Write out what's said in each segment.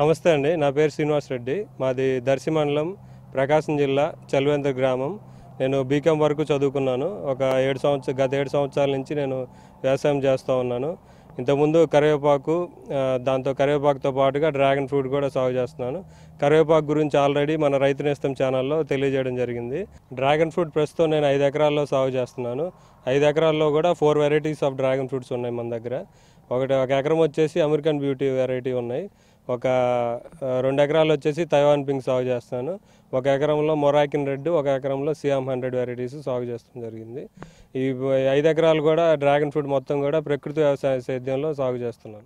నమస్తే అండి. నా పేరు శ్రీనివాస్ రెడ్డి. మాది దర్శి మండలం, ప్రకాశం జిల్లా, చల్వేంద్ర గ్రామం. నేను బీకాం వరకు చదువుకున్నాను. గత 7 సంవత్సరాల నుంచి నేను వ్యవసాయం చేస్తూ ఉన్నాను. ఇంతకుముందు కరివేపాకు, కరివేపాకుతో పాటుగా డ్రాగన్ ఫ్రూట్ కూడా సాగు చేస్తున్నాను. కరివేపాకు గురించి ఆల్రెడీ మన రైతు నేస్తం ఛానల్లో తెలియజేయడం జరిగింది. డ్రాగన్ ఫ్రూట్ ప్రస్తుతం నేను 5 ఎకరాల్లో సాగు చేస్తున్నాను. 5 ఎకరాల్లో కూడా 4 వెరైటీస్ ఆఫ్ డ్రాగన్ ఫ్రూట్స్ ఉన్నాయి మన దగ్గర. ఒక ఎకరం వచ్చేసి అమెరికన్ బ్యూటీ వెరైటీ ఉన్నాయి. ఒక 2 ఎకరాలు వచ్చేసి తైవాన్ పింక్ సాగు చేస్తున్నాను. ఒక ఎకరంలో మొరాకిన్ రెడ్, ఒక ఎకరంలో సియామ్ 100 వెరైటీస్ సాగు చేస్తడం జరిగింది. ఈ 5 ఎకరాలు కూడా డ్రాగన్ ఫ్రూట్ మొత్తం కూడా ప్రకృతి వ్యవసాయ సేద్యంలో సాగు చేస్తున్నాను.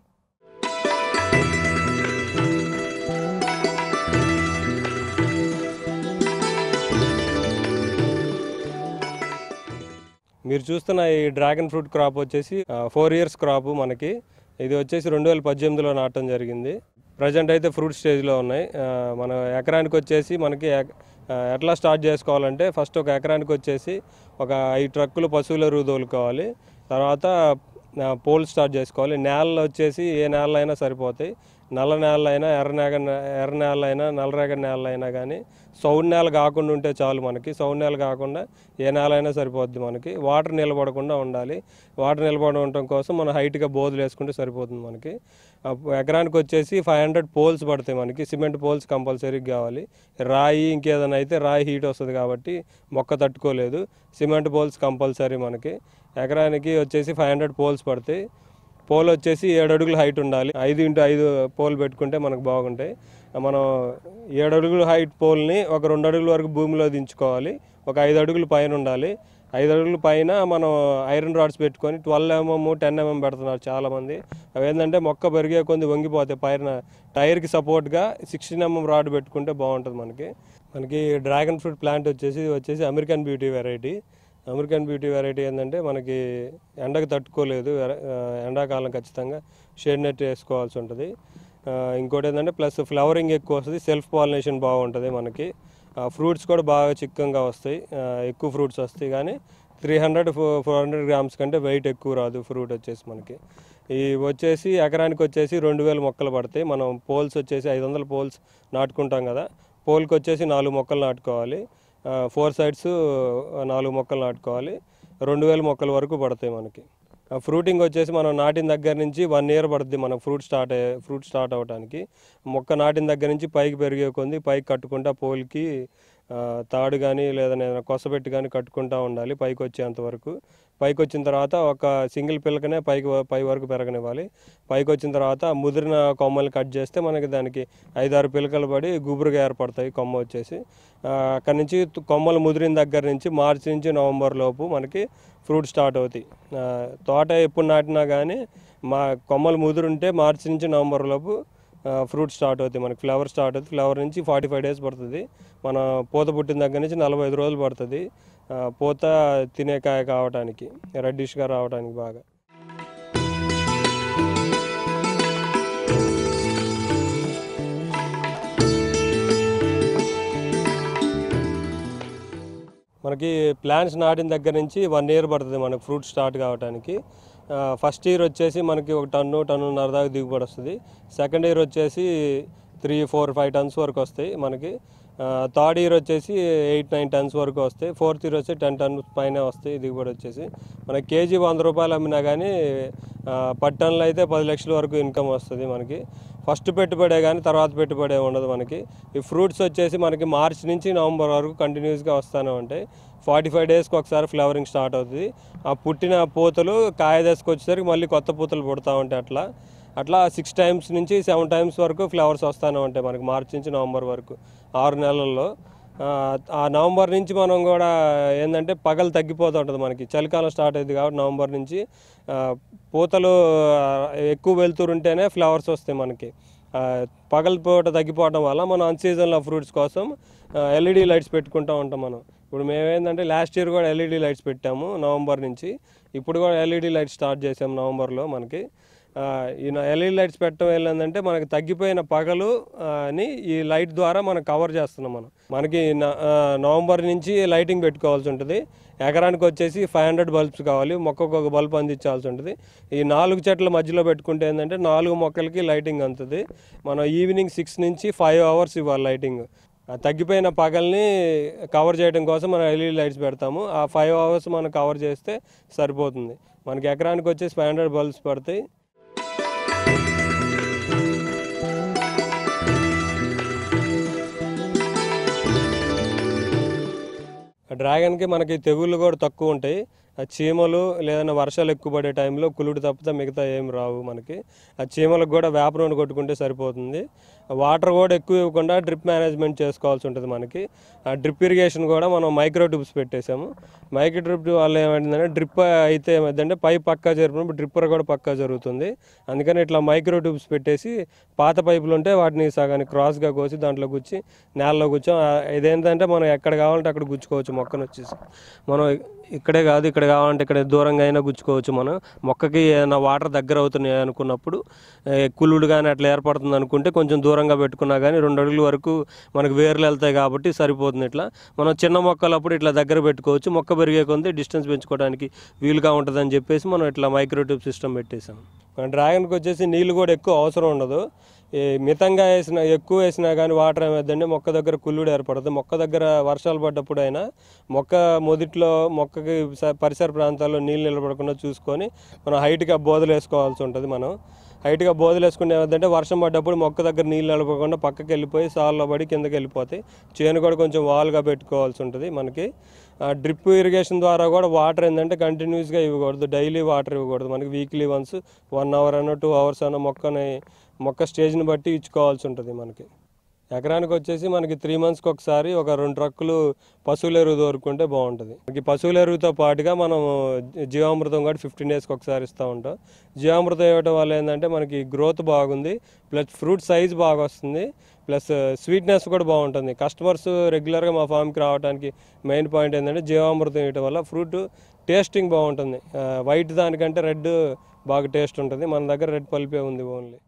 మీరు చూస్తున్న ఈ డ్రాగన్ ఫ్రూట్ క్రాప్ వచ్చేసి 4 ఇయర్స్ క్రాప్ మనకి. ఇది వచ్చేసి 2018లో నాటడం జరిగింది. ప్రజెంట్ అయితే ఫ్రూట్ స్టేజ్లో ఉన్నాయి. మన ఎకరానికి వచ్చేసి మనకి ఎట్లా స్టార్ట్ చేసుకోవాలంటే, ఫస్ట్ ఒక ఎకరానికి వచ్చేసి ఒక 5 ట్రక్కులు పశువుల ఎరువు తోలుకోవాలి. తర్వాత పోల్ స్టార్ట్ చేసుకోవాలి. నేలలు వచ్చేసి ఏ నేలలు అయినా సరిపోతాయి. నల్ల నేలైనా, ఎర్ర నేలైనా, నల్లరేగడి నేలైనా కానీ సౌడు నేల కాకుండా ఉంటే చాలు మనకి. సౌడు నేల కాకుండా ఏ నేల అయినా సరిపోద్ది మనకి. వాటర్ నిలబడకుండా ఉండాలి. వాటర్ నిలబడి ఉండటం కోసం మనం హైట్గా బోధులు వేసుకుంటే సరిపోతుంది మనకి. ఎకరానికి వచ్చేసి 500 పోల్స్ పడతాయి మనకి. సిమెంట్ పోల్స్ కంపల్సరీగా కావాలి. రాయి ఇంకేదైనా అయితే రాయి హీట్ వస్తుంది కాబట్టి మొక్క తట్టుకోలేదు. సిమెంట్ పోల్స్ కంపల్సరీ మనకి. ఎకరానికి వచ్చేసి 500 పోల్స్ పడతాయి. పోల్ వచ్చేసి 7 అడుగుల హైట్ ఉండాలి. 5x5 పోల్ పెట్టుకుంటే మనకు బాగుంటాయి. మనం 7 అడుగుల హైట్ పోల్ని ఒక 2 అడుగుల వరకు భూమిలో దించుకోవాలి. ఒక 5 అడుగులు పైన ఉండాలి. 5 అడుగుల పైన మనం ఐరన్ రాడ్స్ పెట్టుకొని 12 mm 10 mm పెడుతున్నారు చాలామంది. అవి ఏంటంటే మొక్క పెరిగే కొంచెం వంగిపోతాయి. పైన టైర్కి సపోర్ట్గా 16 mm రాడ్ పెట్టుకుంటే బాగుంటుంది మనకి డ్రాగన్ ఫ్రూట్ ప్లాంట్ వచ్చేసి American beauty variety. American beauty variety ఏంటంటే మనకి ఎండకు తట్టుకోలేదు. ఎండాకాలం ఖచ్చితంగా షేడ్ నెట్ వేసుకోవాల్సి ఉంటుంది. ఇంకోటి ఏంటంటే ప్లస్ ఫ్లవరింగ్ ఎక్కువ వస్తుంది. సెల్ఫ్ పాలినేషన్ బాగుంటుంది మనకి. ఫ్రూట్స్ కూడా బాగా చిక్కంగా వస్తాయి. ఎక్కువ ఫ్రూట్స్ వస్తాయి కానీ 300-400 గ్రామ్స్ కంటే వెయిట్ ఎక్కువ రాదు ఫ్రూట్ వచ్చేసి మనకి. ఈ వచ్చేసి ఎకరానికి వచ్చేసి 2000 మొక్కలు పడతాయి. మనం పోల్స్ వచ్చేసి 500 పోల్స్ నాటుకుంటాం కదా. పోల్కి వచ్చేసి 4 మొక్కలు నాటుకోవాలి. 4 సైడ్స్ 4 మొక్కలు నాటుకోవాలి. 2000 మొక్కల వరకు పడతాయి మనకి. ఫ్రూటింగ్ వచ్చేసి మనం నాటిన దగ్గర నుంచి 1 ఇయర్ పడుతుంది మనకు ఫ్రూట్ స్టార్ట్ అవ్వడానికి. మొక్క నాటిన దగ్గర నుంచి పైకి పెరిగే కొంది పైకి కట్టుకుంటా పోల్కి తాడు కానీ లేదా కొసపెట్టి కానీ కట్టుకుంటూ ఉండాలి పైకి వచ్చేంతవరకు. పైకి వచ్చిన తర్వాత ఒక సింగిల్ పిల్లకనే పై వరకు పెరగనివ్వాలి. పైకి వచ్చిన తర్వాత ముదిరిన కొమ్మలు కట్ చేస్తే మనకి దానికి 5-6 పిలకలు పడి గుబురుగా ఏర్పడతాయి కొమ్మ వచ్చేసి. అక్కడి నుంచి కొమ్మలు ముదిరిన దగ్గర నుంచి మార్చి నుంచి నవంబర్ లోపు మనకి ఫ్రూట్ స్టార్ట్ అవుతాయి. తోట ఎప్పుడు నాటినా కానీ కొమ్మలు ముదురుంటే మార్చి నుంచి నవంబర్ లోపు ఫ్రూట్ స్టార్ట్ అవుతాయి మనకి. ఫ్లవర్ స్టార్ట్ అవుతుంది. ఫ్లవర్ నుంచి 45 days పడుతుంది. మన పూత పుట్టిన దగ్గర నుంచి 45 రోజులు పడుతుంది పూత తినే కాయ కావడానికి, రెడ్డిష్గా రావడానికి బాగా. మనకి ప్లాంట్స్ నాటిన దగ్గర నుంచి 1 year పడుతుంది మనకు ఫ్రూట్ స్టార్ట్ కావడానికి. ఫస్ట్ ఇయర్ వచ్చేసి మనకి 1 టన్నున్నర దాకా దిగుబడి వస్తుంది. సెకండ్ ఇయర్ వచ్చేసి 3, 4, 5 tons వరకు వస్తాయి మనకి. థర్డ్ ఇయర్ వచ్చేసి 8, 9 tons వరకు వస్తాయి. ఫోర్త్ ఇయర్ వచ్చి 10 tons పైన వస్తాయి దిగుబడి వచ్చేసి. మనకి కేజీ 100 రూపాయలు అమ్మినా కానీ 10 టన్నులు అయితే 10 లక్షల వరకు ఇన్కమ్ వస్తుంది మనకి. ఫస్ట్ పెట్టుబడే కానీ తర్వాత పెట్టుబడే ఉండదు మనకి. ఈ ఫ్రూట్స్ వచ్చేసి మనకి మార్చి నుంచి నవంబర్ వరకు కంటిన్యూస్గా వస్తూనే ఉంటాయి. 45 daysకి ఒకసారి ఫ్లవరింగ్ స్టార్ట్ అవుతుంది. ఆ పుట్టిన పూతలు కాయ దశకు వచ్చేసరికి మళ్ళీ కొత్త పూతలు పుడతా ఉంటాయి. అట్లా 6 times నుంచి 7 times వరకు ఫ్లవర్స్ వస్తూనే ఉంటాయి మనకి మార్చి నుంచి నవంబర్ వరకు 6 నెలల్లో. ఆ నవంబర్ నుంచి మనం కూడా ఏంటంటే పగలు తగ్గిపోతూ ఉంటుంది మనకి. చలికాలం స్టార్ట్ అయింది కాబట్టి నవంబర్ నుంచి పూతలు ఎక్కువ వెళ్తుంటేనే ఫ్లవర్స్ వస్తాయి మనకి. పగల పూట తగ్గిపోవడం వల్ల మనం అన్సీజన్లో ఫ్రూట్స్ కోసం LED లైట్స్ పెట్టుకుంటూ ఉంటాం మనం. ఇప్పుడు మేమేంటంటే లాస్ట్ ఇయర్ కూడా LED లైట్స్ పెట్టాము నవంబర్ నుంచి. ఇప్పుడు కూడా LED లైట్స్ స్టార్ట్ చేసాము నవంబర్లో మనకి. ఈ ఎల్ఈడి లైట్స్ పెట్టడం ఏంటంటే మనకి తగ్గిపోయిన పగలు ని ఈ లైట్ ద్వారా మనం కవర్ చేస్తున్నాం. మనకి నవంబర్ నుంచి లైటింగ్ పెట్టుకోవాల్సి ఉంటుంది. ఎకరానికి వచ్చేసి 500 బల్బ్స్ కావాలి. మొక్కకు ఒక బల్బ్ అందించాల్సి ఉంటుంది. ఈ 4 చెట్ల మధ్యలో పెట్టుకుంటే ఏంటంటే 4 మొక్కలకి లైటింగ్ అందుతుంది. మనం ఈవినింగ్ 6 నుంచి 5 అవర్స్ ఇవ్వాలి లైటింగ్. తగ్గిపోయిన పగల్ని కవర్ చేయడం కోసం మనం ఎల్ఈడి లైట్స్ పెడతాము. ఆ 5 అవర్స్ మనం కవర్ చేస్తే సరిపోతుంది. మనకి ఎకరానికి వచ్చేసి 500 బల్బ్స్ పడతాయి. డ్రాగన్కి మనకి తెగుళ్ళు కూడా తక్కువ ఉంటాయి. చీమలు లేదన్నా వర్షాలు ఎక్కువ పడే టైంలో కుళ్ళుడు తప్పితే మిగతా ఏం రావు మనకి. ఆ చీమలకు కూడా వేప నూనె కొట్టుకుంటే సరిపోతుంది. వాటర్ కూడా ఎక్కువ ఇవ్వకుండా డ్రిప్ మేనేజ్మెంట్ చేసుకోవాల్సి ఉంటుంది మనకి. ఆ డ్రిప్ ఇరిగేషన్ కూడా మనం మైక్రో ట్యూబ్స్ పెట్టేసాము. మైక్రో ట్యూబ్ వల్ల ఏమైందంటే డ్రిప్ అయితే ఏమైందంటే పైప్ పక్కా జరిపినప్పుడు డ్రిప్పర్ కూడా పక్కా జరుగుతుంది. అందుకని ఇట్లా మైక్రో ట్యూబ్స్ పెట్టేసి పాత పైపులు ఉంటే వాటిని సగానికి క్రాస్గా కోసి దాంట్లో గుచ్చి నేలలో గుచ్చాం. ఇదేంటంటే మనం ఎక్కడ కావాలంటే అక్కడ గుచ్చుకోవచ్చు మొక్కను వచ్చేసి. మనం ఇక్కడే కాదు, ఇక్కడ కావాలంటే ఇక్కడ దూరంగా అయినా గుచ్చుకోవచ్చు. మనం మొక్కకి ఏదైనా వాటర్ దగ్గర అవుతున్నాయి అనుకున్నప్పుడు కుళ్ళుడు కానీ అట్లా ఏర్పడుతుంది అనుకుంటే కొంచెం దూరంగా పెట్టుకున్నా కానీ 2 అడుగుల వరకు మనకు వేర్లు వెళ్తాయి కాబట్టి సరిపోతుంది. ఇట్లా మనం చిన్న మొక్కలప్పుడు ఇట్లా దగ్గర పెట్టుకోవచ్చు. మొక్క పెరిగే కొంత డిస్టెన్స్ పెంచుకోవడానికి వీలుగా ఉంటుందని చెప్పేసి మనం ఇట్లా మైక్రో ట్యూబ్ సిస్టమ్ పెట్టేసాం. డ్రాగన్కి వచ్చేసి నీళ్ళు కూడా ఎక్కువ అవసరం ఉండదు. మితంగా ఎక్కువ వేసినా కానీ వాటర్ ఏమైందంటే మొక్క దగ్గర కుళ్ళుడు ఏర్పడుతుంది. మొక్క దగ్గర వర్షాలు పడ్డప్పుడు అయినా మొక్క మొదట్లో మొక్కకి పరిసర ప్రాంతాల్లో నీళ్ళు నిలబడకుండా చూసుకొని మనం హైట్గా బోదలు వేసుకోవాల్సి ఉంటుంది. మనం హైట్గా బోదలు వేసుకుంటే ఏమైందంటే వర్షం పడ్డప్పుడు మొక్క దగ్గర నీళ్ళు నిలబడకుండా పక్కకి వెళ్ళిపోయి సాల్లో పడి కిందకి వెళ్ళిపోతాయి. చేను కూడా కొంచెం వాల్గా పెట్టుకోవాల్సి ఉంటుంది మనకి. డ్రిప్ ఇరిగేషన్ ద్వారా కూడా వాటర్ ఏంటంటే కంటిన్యూస్గా ఇవ్వకూడదు, డైలీ వాటర్ ఇవ్వకూడదు. మనకి వీక్లీ వన్స్ 1 అవర్ అన్న 2 అవర్స్ అన్న మొక్క స్టేజ్ని బట్టి ఇచ్చుకోవాల్సి ఉంటుంది మనకి. ఎకరానికి వచ్చేసి మనకి 3 మంత్స్కి ఒకసారి ఒక 2 ట్రక్కులు పశువుల ఎరువు దొరుకుంటే బాగుంటుంది. మనకి పశువుల ఎరువుతో పాటుగా మనం జీవామృతం కూడా 15 డేస్కి ఒకసారి ఇస్తూ ఉంటాం. జీవామృతం ఇవ్వడం వల్ల ఏంటంటే మనకి గ్రోత్ బాగుంది, ప్లస్ ఫ్రూట్ సైజ్ బాగా వస్తుంది, ప్లస్ స్వీట్నెస్ కూడా బాగుంటుంది. కస్టమర్స్ రెగ్యులర్గా మా ఫామ్కి రావడానికి మెయిన్ పాయింట్ ఏంటంటే జీవామృతం ఇవ్వడం వల్ల ఫ్రూట్ టేస్టింగ్ బాగుంటుంది. వైట్ దానికంటే రెడ్ బాగా టేస్ట్ ఉంటుంది. మన దగ్గర రెడ్ పల్పే ఉంది ఓన్లీ.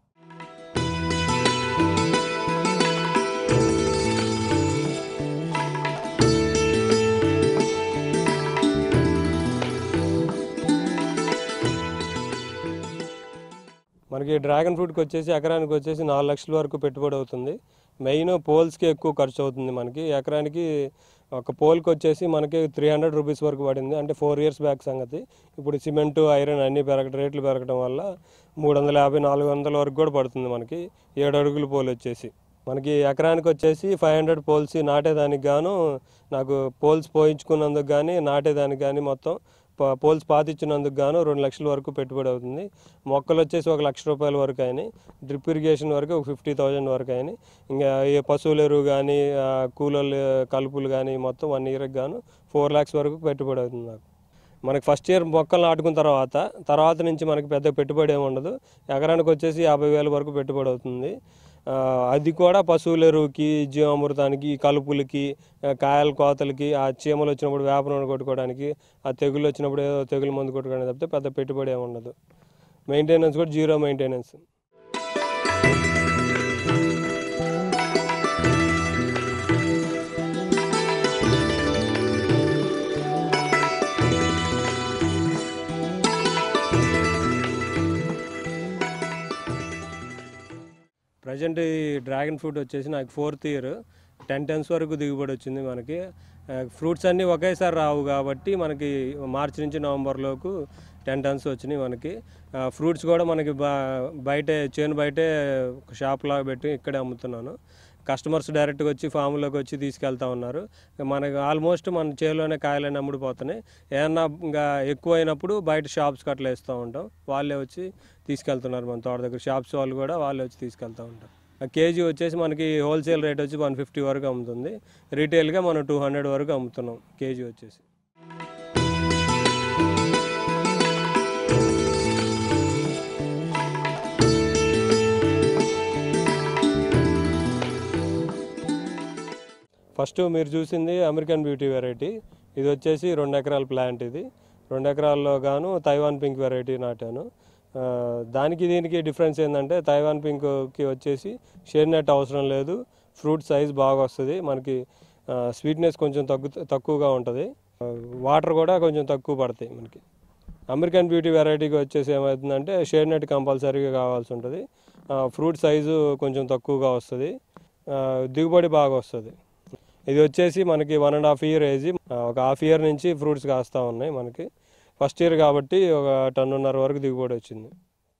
మనకి డ్రాగన్ ఫ్రూట్కి వచ్చేసి ఎకరానికి వచ్చేసి 4 లక్షల వరకు పెట్టుబడి అవుతుంది. మెయిన్ పోల్స్కి ఎక్కువ ఖర్చు అవుతుంది మనకి. ఎకరానికి ఒక పోల్కి వచ్చేసి మనకి 300 రూపీస్ వరకు పడింది. అంటే 4 ఇయర్స్ బ్యాక్ సంగతి. ఇప్పుడు సిమెంటు ఐరన్ అన్నీ రేట్లు పెరగడం వల్ల 350-400 వరకు కూడా పడుతుంది మనకి. 7 అడుగుల పోల్ వచ్చేసి మనకి ఎకరానికి వచ్చేసి 500 పోల్స్ నాటేదానికి గాను, నాకు పోల్స్ పోయించుకున్నందుకు కానీ నాటేదానికి కానీ మొత్తం పోల్స్ పాతిచ్చినందుకు గాను 2 లక్షల వరకు పెట్టుబడి అవుతుంది. మొక్కలు వచ్చేసి 1 లక్ష రూపాయల వరకు అయినాయి. డ్రిప్ ఇరిగేషన్ వరకు ఒక 50,000 వరకు అయినాయి. ఇంకా పశువుల ఎరువు కానీ కూలీలు కలుపులు కానీ మొత్తం 1 ఇయర్కి గాను 4 lakhs వరకు పెట్టుబడి అవుతుంది నాకు. మనకి ఫస్ట్ ఇయర్ మొక్కలు నాటుకున్న తర్వాత నుంచి మనకి పెద్ద పెట్టుబడి ఏమి ఉండదు. ఎకరానికి వచ్చేసి 50,000 వరకు పెట్టుబడి అవుతుంది. అది కూడా పశువుల ఎరువుకి, జీవామృతానికి, కలుపులకి, కాయల కోతలకి, ఆ చీమలు వచ్చినప్పుడు వేప నూనె కొట్టుకోవడానికి, ఆ తెగులు వచ్చినప్పుడు ఏదో తెగులు మందు కొట్టుకోవడానికి తప్పితే పెద్ద పెట్టుబడి ఏమి ఉండదు. మెయింటెనెన్స్ కూడా 0 మెయింటెనెన్స్. ప్రజెంట్ ఈ డ్రాగన్ ఫ్రూట్ వచ్చేసి నాకు 4th ఇయర్ 10 tons వరకు దిగుబడి వచ్చింది మనకి. ఫ్రూట్స్ అన్నీ ఒకేసారి రావు కాబట్టి మనకి మార్చి నుంచి నవంబర్లోకి 10 tons వచ్చినాయి మనకి. ఫ్రూట్స్ కూడా మనకి చేను బయటే షాప్ లాగా పెట్టి ఇక్కడే అమ్ముతున్నాను. కస్టమర్స్ డైరెక్ట్గా వచ్చి ఫామ్లోకి వచ్చి తీసుకెళ్తా ఉన్నారు. మనకి ఆల్మోస్ట్ మన చేలోనే కాయలన్నీ అమ్ముడిపోతున్నాయి. ఏమన్నా ఇంకా ఎక్కువ అయినప్పుడు బయట షాప్స్కి అట్లా ఇస్తూ ఉంటాం. వాళ్ళే వచ్చి తీసుకెళ్తున్నారు. మన తోట దగ్గర షాప్స్ వాళ్ళు కూడా వాళ్ళే వచ్చి తీసుకెళ్తూ ఉంటారు. కేజీ వచ్చేసి మనకి హోల్సేల్ రేట్ వచ్చి 150 వరకు అమ్ముతుంది. రీటైల్గా మనం 200 వరకు అమ్ముతున్నాం కేజీ వచ్చేసి. ఫస్ట్ మీరు చూసింది అమెరికన్ బ్యూటీ వెరైటీ. ఇది వచ్చేసి 2 ఎకరాల ప్లాంట్. ఇది 2 ఎకరాల్లో గాను తైవాన్ పింక్ వెరైటీ నాటాను. దానికి దీనికి డిఫరెన్స్ ఏంటంటే తైవాన్ పింక్కి వచ్చేసి షేడ్ నెట్ అవసరం లేదు, ఫ్రూట్ సైజ్ బాగా వస్తుంది మనకి, స్వీట్నెస్ కొంచెం తక్కువగా ఉంటుంది, వాటర్ కూడా కొంచెం తక్కువ పడతాయి మనకి. అమెరికన్ బ్యూటీ వెరైటీకి వచ్చేసి ఏమవుతుందంటే షేడ్ నెట్ కంపల్సరీగా కావాల్సి ఉంటుంది, ఫ్రూట్ సైజు కొంచెం తక్కువగా వస్తుంది, దిగుబడి బాగా వస్తుంది. ఇది వచ్చేసి మనకి 1.5 year ఏజ్, ఒక ½ year నుంచి ఫ్రూట్స్ కాస్తూ ఉన్నాయి మనకి. ఫస్ట్ ఇయర్ కాబట్టి ఒక 1.5 టన్ వరకు దిగుబడి వచ్చింది.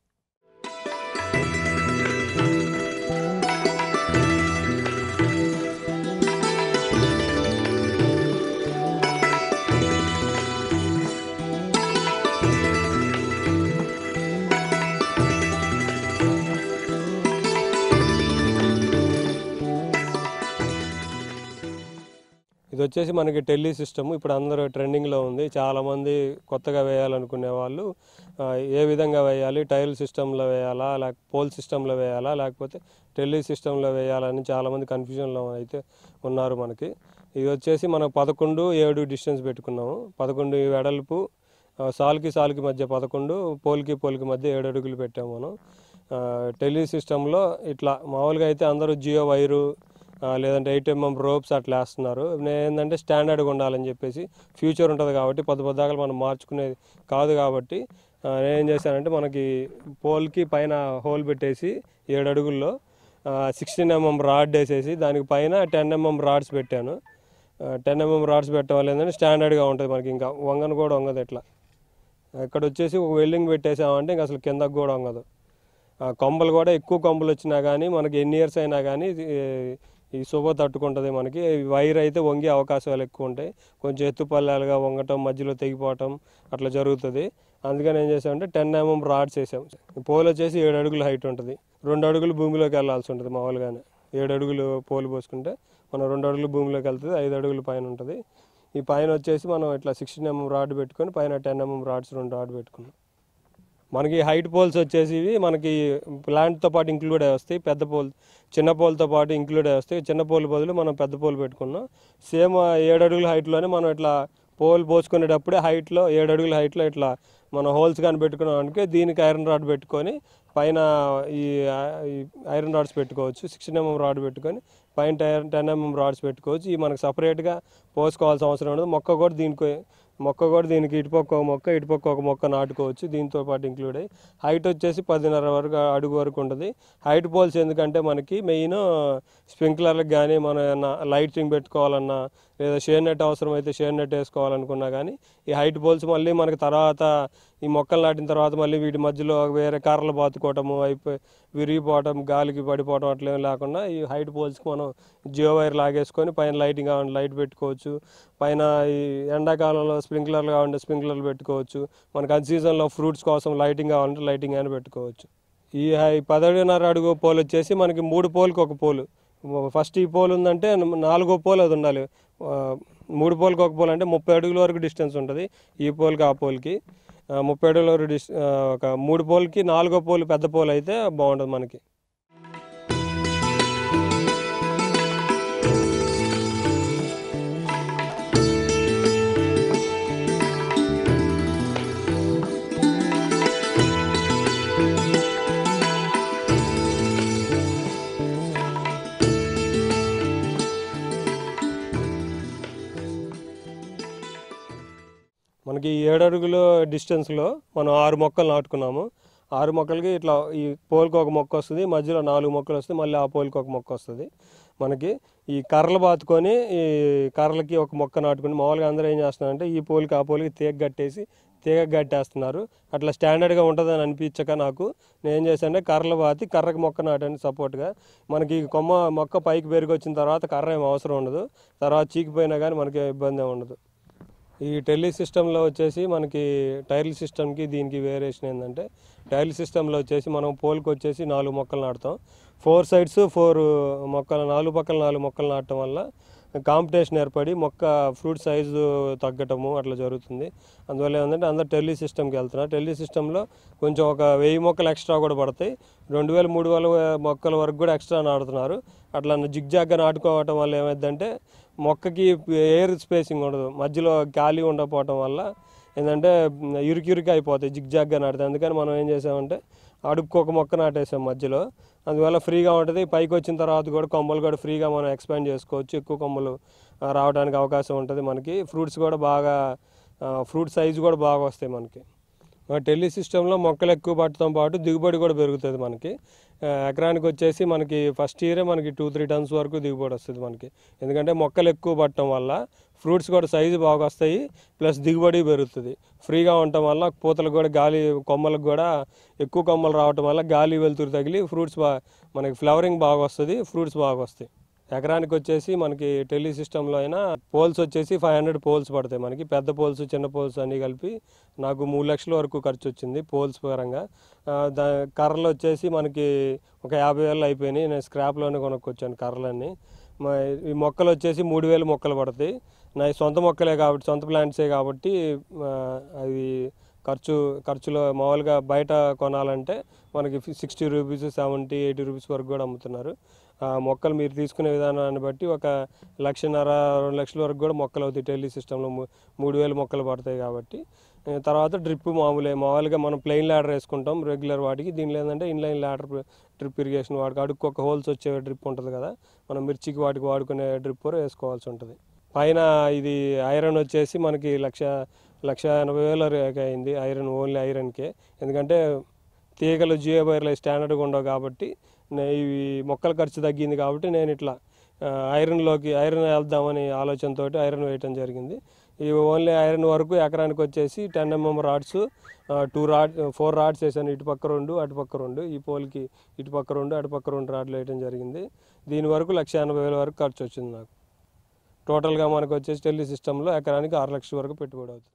ఇది వచ్చేసి మనకి టెల్లీ సిస్టమ్, ఇప్పుడు అందరూ ట్రెండింగ్లో ఉంది. చాలామంది కొత్తగా వేయాలనుకునే వాళ్ళు ఏ విధంగా వేయాలి, టైల్ సిస్టంలో వేయాలా, పోల్ సిస్టంలో వేయాలా, లేకపోతే టెల్లీ సిస్టంలో వేయాలని చాలామంది కన్ఫ్యూజన్లో అయితే ఉన్నారు మనకి. ఇది వచ్చేసి మనం 11-7 డిస్టెన్స్ పెట్టుకున్నాము. 11 వెడల్పు, సాల్కి మధ్య 11, పోల్కి మధ్య 7 అడుగులు పెట్టాము మనం. టెల్లీ సిస్టంలో ఇట్లా మామూలుగా అయితే అందరూ జియో వైరు లేదంటే 8 mm రోప్స్ అట్లా వేస్తున్నారు. నేను ఏంటంటే స్టాండర్డ్గా ఉండాలని చెప్పేసి, ఫ్యూచర్ ఉంటుంది కాబట్టి పొద్దుదాకా మనం మార్చుకునేది కాదు కాబట్టి నేనేం చేశానంటే మనకి పోల్కి పైన హోల్ పెట్టేసి 7 అడుగుల్లో 16 mm రాడ్ వేసేసి దానికి పైన 10 mm రాడ్స్ పెట్టాను. 10 mm రాడ్స్ పెట్టడం వల్ల ఏంటంటే స్టాండర్డ్గా ఉంటుంది మనకి, ఇంకా వంగను కూడా వంగదు. ఇట్లా ఇక్కడ వచ్చేసి ఒక వెల్డింగ్ పెట్టేసామంటే ఇంకా అసలు కిందకు కూడా వంగదు. కొమ్మలు కూడా ఎక్కువ కొమ్మలు వచ్చినా కానీ మనకి ఎన్ని ఇయర్స్ అయినా కానీ ఈ శుభ తట్టుకుంటుంది మనకి. వైర్ అయితే వంగే అవకాశాలు ఎక్కువ ఉంటాయి, కొంచెం ఎత్తుపల్లాలుగా వంగటం, మధ్యలో తెగిపోవటం అట్లా జరుగుతుంది. అందుకని ఏం చేసామంటే 10 mm రాడ్స్ వేసాం. పోల్ వచ్చేసి 7 అడుగులు హైట్ ఉంటుంది, 2 అడుగులు భూమిలోకి వెళ్ళాల్సి ఉంటుంది. మామూలుగానే 7 అడుగులు పోలు పోసుకుంటే మనం 2 అడుగులు భూమిలోకి వెళ్తుంది, 5 అడుగులు పైన ఉంటుంది. ఈ పైన వచ్చేసి మనం ఇట్లా 16 mm రాడ్ పెట్టుకొని పైన 10 mm రాడ్స్ 2 రాడ్ పెట్టుకున్నాం. మనకి హైట్ పోల్స్ వచ్చేసి ఇవి మనకి ప్లాంట్తో పాటు ఇంక్లూడ్ అయ్యి వస్తాయి, పెద్ద పోల్ చిన్న పోల్తో పాటు ఇంక్లూడ్ అయ్యి వస్తాయి. చిన్న పోల్ బదులు మనం పెద్ద పోల్ పెట్టుకున్నాం. సేమ్ 7 అడుగుల హైట్లోనే మనం ఇట్లా పోల్ పోసుకునేటప్పుడే 7 అడుగుల హైట్లో ఇట్లా మనం హోల్స్ కానీ పెట్టుకున్నామంటే దీనికి ఐరన్ రాడ్ పెట్టుకొని పైన ఈ ఐరన్ రాడ్స్ పెట్టుకోవచ్చు. 16 mm రాడ్ పెట్టుకొని పైన 10 mm రాడ్స్ పెట్టుకోవచ్చు. ఇవి మనకు సపరేట్గా పోసుకోవాల్సిన అవసరం ఉండదు. మొక్క కూడా దీనికి ఇటుపక్క ఒక మొక్క నాటుకోవచ్చు, దీంతో పాటు ఇంక్లూడ్ అయ్యి. హైట్ వచ్చేసి 10.5 అడుగు వరకు ఉంటుంది. హైట్ పోల్స్ ఎందుకంటే మనకి మెయిన్ స్ప్రింక్లర్లకు కానీ మనం ఏమన్నా లైటింగ్ పెట్టుకోవాలన్నా లేదా షేడ్ నెట్ అవసరమైతే షేడ్ నెట్ వేసుకోవాలనుకున్నా కానీ ఈ హైట్ పోల్స్ మళ్ళీ మనకి తర్వాత ఈ మొక్కలు నాటిన తర్వాత మళ్ళీ వీటి మధ్యలో వేరే కర్రలు బాతుకోవటము, విరిగిపోవటం, గాలికి పడిపోవటం అట్లా ఏం లేకుండా ఈ హైట్ పోల్స్కి మనం జియో వైర్ లాగేసుకొని పైన లైటింగ్ కావాలంటే లైట్ పెట్టుకోవచ్చు, పైన ఈ ఎండాకాలంలో స్ప్రింక్లర్లు కావాలంటే స్ప్రింక్లర్లు పెట్టుకోవచ్చు, మనకు అన్ సీజన్లో ఫ్రూట్స్ కోసం లైటింగ్ కావాలంటే లైటింగ్ అని పెట్టుకోవచ్చు. ఈ 10.5 అడుగు పోల్ వచ్చేసి మనకి 3 పోల్కి ఒక పోలు. ఫస్ట్ ఈ పోల్ ఉందంటే 4వ పోల్ అది ఉండాలి. 3 పోల్కి ఒక పోల్ అంటే 30 అడుగుల వరకు డిస్టెన్స్ ఉంటుంది ఈ పోల్కి ఆ పోల్కి. 30 అడుగుల వరకు ఒక 3 పోల్కి 4వ పోల్ పెద్ద పోల్ అయితే బాగుంటుంది మనకి. మనకి 7 అడుగుల డిస్టెన్స్లో మనం 6 మొక్కలు నాటుకున్నాము. 6 మొక్కలకి ఇట్లా ఈ పోల్కి ఒక మొక్క వస్తుంది, మధ్యలో 4 మొక్కలు వస్తాయి, మళ్ళీ ఆ పోల్కి ఒక మొక్క వస్తుంది. మనకి ఈ కర్రలు బాతుకొని ఈ కర్రలకి ఒక మొక్క నాటుకుని మామూలుగా అందరూ ఏం చేస్తున్నారంటే ఈ పోల్కి ఆ పోల్కి తీగ కట్టేస్తున్నారు. అట్లా స్టాండర్డ్గా ఉంటుందని అనిపించక నాకు నేను చేశానంటే కర్రలు బాతి కర్రకి మొక్క నాటండి సపోర్ట్గా. మనకి మొక్క పైకి పెరిగి వచ్చిన తర్వాత కర్ర ఏం అవసరం ఉండదు, తర్వాత చీకిపోయినా కానీ మనకి ఇబ్బంది ఉండదు. ఈ టెల్లీ సిస్టంలో వచ్చేసి మనకి టైల్ సిస్టమ్కి దీనికి వేరియేషన్ ఏంటంటే టైల్ సిస్టంలో వచ్చేసి మనం పోల్కి వచ్చేసి 4 మొక్కలు నాటుతాం. 4 sides 4 మొక్కలు, 4 పక్కల 4 మొక్కలు నాటడం వల్ల కాంపిటీషన్ ఏర్పడి మొక్క ఫ్రూట్ సైజు తగ్గటము అట్లా జరుగుతుంది. అందువల్ల ఏంటంటే అందరు టెల్లీ సిస్టమ్కి వెళ్తున్నారు. టెల్లీ సిస్టంలో కొంచెం ఒక 1000 మొక్కలు ఎక్స్ట్రా కూడా పడతాయి, 2000-3000 మొక్కల వరకు కూడా ఎక్స్ట్రా నాటుతున్నారు. అట్లా జిగ్జాగ్గా నాటుకోవటం వల్ల ఏమైందంటే మొక్కకి ఎయిర్ స్పేసింగ్ ఉండదు, మధ్యలో గాలి ఉండకపోవటం వల్ల ఏంటంటే ఇరుకి అయిపోతాయి జిగ్జాగ్గా నాటితే. అందుకని మనం ఏం చేసామంటే అడుగుకు ఒక మొక్క నాటేసాం మధ్యలో. అందువల్ల ఫ్రీగా ఉంటుంది. పైకి వచ్చిన తర్వాత కూడా కొమ్మలు కూడా ఫ్రీగా మనం ఎక్స్పాండ్ చేసుకోవచ్చు. ఎక్కువ కొమ్మలు రావడానికి అవకాశం ఉంటుంది. మనకి ఫ్రూట్స్ కూడా బాగా ఫ్రూట్ సైజు కూడా బాగా వస్తాయి మనకి. టెల్లీ సిస్టంలో మొక్కలు ఎక్కువ పట్టడంతో పాటు దిగుబడి కూడా పెరుగుతుంది మనకి. ఎకరానికి వచ్చేసి మనకి ఫస్ట్ ఇయరే మనకి 2-3 టన్స్ వరకు దిగుబడి వస్తుంది మనకి. ఎందుకంటే మొక్కలు ఎక్కువ పట్టడం వల్ల ఫ్రూట్స్ కూడా సైజు బాగా వస్తాయి, ప్లస్ దిగుబడి పెరుగుతుంది. ఫ్రీగా ఉండటం వల్ల పూతలకు కూడా గాలి, కొమ్మలకు కూడా ఎక్కువ కొమ్మలు రావటం వల్ల గాలి వెలుతురు తగిలి ఫ్రూట్స్ మనకి ఫ్లవరింగ్ బాగా వస్తుంది, ఫ్రూట్స్ బాగా వస్తాయి. ఎకరానికి వచ్చేసి మనకి టెల్లీ సిస్టంలో అయినా పోల్స్ వచ్చేసి 500 పోల్స్ పడతాయి మనకి. పెద్ద పోల్స్ చిన్న పోల్స్ అన్నీ కలిపి నాకు 3 లక్షల వరకు ఖర్చు వచ్చింది పోల్స్ పరంగా. కర్రలు వచ్చేసి మనకి ఒక 50,000 అయిపోయినాయి. నేను స్క్రాప్లోనే కొనుక్కొచ్చాను కర్రలన్నీ. ఈ మొక్కలు వచ్చేసి 3,000 మొక్కలు పడతాయి. నా సొంత మొక్కలే కాబట్టి, సొంత ప్లాంట్సే కాబట్టి అవి ఖర్చులో మామూలుగా బయట కొనాలంటే మనకి 60 రూపీస్, 70, 80 రూపీస్ వరకు కూడా అమ్ముతున్నారు. మొక్కలు మీరు తీసుకునే విధానాన్ని బట్టి 1,50,000, 2 లక్షల వరకు కూడా మొక్కలు అవుతాయి. టెల్లీ సిస్టంలో 3,000 మొక్కలు పడతాయి కాబట్టి. తర్వాత డ్రిప్ మామూలుగా మనం ప్లెయిన్ ల్యాడర్ వేసుకుంటాం రెగ్యులర్ వాటికి. దీనిలో ఏంటంటే ఇన్లైన్ ల్యాడర్ డ్రిప్ ఇరిగేషన్ వాటికి అడుక్కు ఒక హోల్స్ వచ్చే డ్రిప్ ఉంటుంది కదా, మనం మిర్చికి వాటికి వాడుకునే డ్రిప్ వేసుకోవాల్సి ఉంటుంది. పైన ఇది ఐరన్ వచ్చేసి మనకి 1,80,000 అయింది. ఐరన్, ఓన్లీ ఐరన్కే. ఎందుకంటే తీగలు జియో వైర్లు స్టాండర్డ్గా ఉండవు కాబట్టి ఇవి మొక్కల ఖర్చు తగ్గింది కాబట్టి నేను ఇట్లా ఐరన్ వెళ్దామని ఆలోచనతో ఐరన్ వేయటం జరిగింది. ఇవి ఓన్లీ ఐరన్ వరకు ఎకరానికి వచ్చేసి 10 mm రాడ్స్, 4 రాడ్స్ వేసాను. ఇటుపక్క 2, అటుపక్క 2. ఈ పోల్కి ఇటుపక్క 2, అటుపక్క 2 రాడ్లు వేయటం జరిగింది. దీని వరకు 1,80,000 వరకు ఖర్చు వచ్చింది నాకు. టోటల్గా మనకు వచ్చేసి టెల్లీ సిస్టంలో ఎకరానికి 6 లక్షల వరకు పెట్టుబడి అవుతుంది.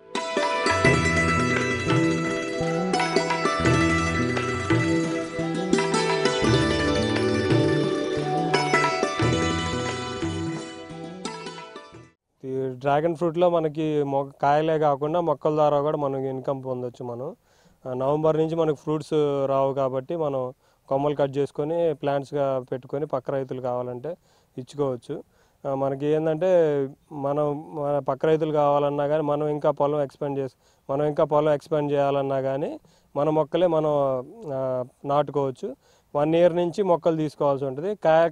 ఈ డ్రాగన్ ఫ్రూట్లో మనకి కాయలే కాకుండా మొక్కల ద్వారా కూడా మనకి ఇన్కమ్ పొందొచ్చు. మనం నవంబర్ నుంచి మనకు ఫ్రూట్స్ రావు కాబట్టి మనం కొమ్మలు కట్ చేసుకొని ప్లాంట్స్గా పెట్టుకొని పక్క రైతులు కావాలంటే ఇచ్చుకోవచ్చు. మనకి ఏంటంటే మన పక్క రైతులు కావాలన్నా కానీ మనం ఇంకా పొలం ఎక్స్పాండ్ చేయాలన్నా కానీ మన మొక్కలే మనం నాటుకోవచ్చు. 1 year నుంచి మొక్కలు తీసుకోవాల్సి ఉంటుంది.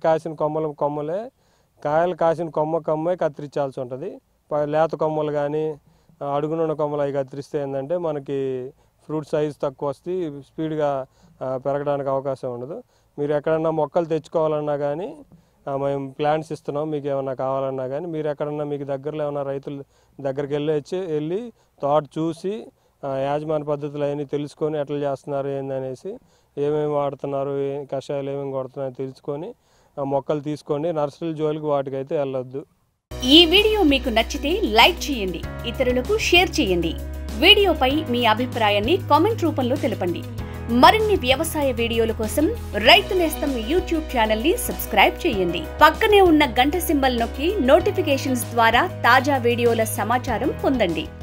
కాయలు కాసిన కొమ్మే కత్తిరించాల్సి ఉంటుంది. లేత కొమ్మలు కానీ అడుగునున్న కొమ్మలు అవి కత్తిరిస్తే ఏంటంటే మనకి ఫ్రూట్ సైజ్ తక్కువ వస్తే స్పీడ్గా పెరగడానికి అవకాశం ఉండదు. మీరు ఎక్కడన్నా మొక్కలు తెచ్చుకోవాలన్నా కానీ మేము ప్లాంట్స్ ఇస్తున్నాం. మీకు ఏమన్నా కావాలన్నా కానీ మీరు ఎక్కడన్నా మీకు దగ్గరలో ఏమన్నా రైతుల దగ్గరికి వెళ్ళి తోట చూసి యాజమాన్య పద్ధతులు అవన్నీ తెలుసుకొని ఎట్లా చేస్తున్నారు ఏందనేసి, ఏమేమి వాడుతున్నారు, కషాయాలు ఏమేమి కొడుతున్నారో తెలుసుకొని మొక్కలు తీసుకోండి. నర్సరీల జోలికి వాటికైతే వెళ్ళొద్దు. ఈ వీడియో మీకు నచ్చితే లైక్ చేయండి, ఇతరులకు షేర్ చేయండి. వీడియోపై మీ అభిప్రాయాన్ని కామెంట్ రూపంలో తెలపండి. మరిన్ని వ్యవసాయ వీడియోల కోసం రైతు నేస్తం యూట్యూబ్ ఛానల్ ని సబ్స్క్రైబ్ చేయండి. పక్కనే ఉన్న గంట సింబల్ నొక్కి నోటిఫికేషన్స్ ద్వారా తాజా వీడియోల సమాచారం పొందండి.